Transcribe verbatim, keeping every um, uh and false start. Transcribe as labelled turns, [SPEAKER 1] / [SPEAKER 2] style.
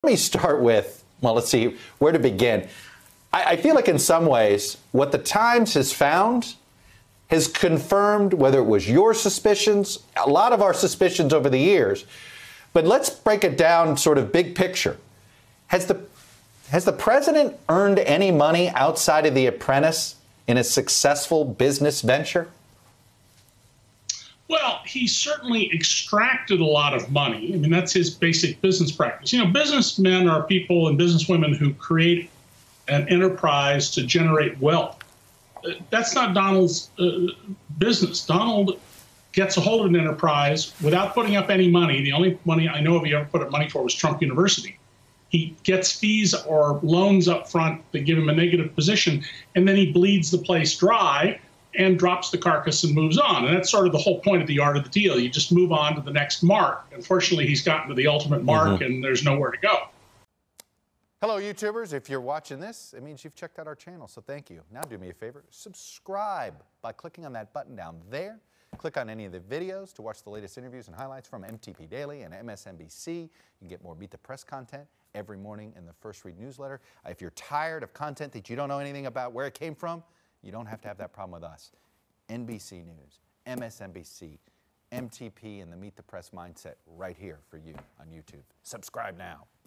[SPEAKER 1] me start with, well, let's see where to begin. I, I feel like in some ways, what the Times has found has confirmed whether it was your suspicions, a lot of our suspicions over the years. But let's break it down sort of big picture. Has the, has the president earned any money outside of The Apprentice in a successful business venture?
[SPEAKER 2] Well, he certainly extracted a lot of money. I mean, that's his basic business practice. You know, businessmen are people and businesswomen who create an enterprise to generate wealth. That's not Donald's uh, business. Donald gets a hold of an enterprise without putting up any money. The only money I know of he ever put up money for was Trump University. He gets fees or loans up front that give him a negative position, and then he bleeds the place dry and drops the carcass and moves on. And that's sort of the whole point of the art of the deal. You just move on to the next mark. Unfortunately, he's gotten to the ultimate mark, mm-hmm. and there's nowhere to go.
[SPEAKER 1] Hello, YouTubers. If you're watching this, it means you've checked out our channel, so thank you. Now do me a favor, subscribe by clicking on that button down there. Click on any of the videos to watch the latest interviews and highlights from M T P Daily and M S N B C. You can get more Meet the Press content every morning in the First Read newsletter. If you're tired of content that you don't know anything about where it came from, you don't have to have that problem with us. N B C News, M S N B C, M T P, and the Meet the Press mindset right here for you on YouTube. Subscribe now.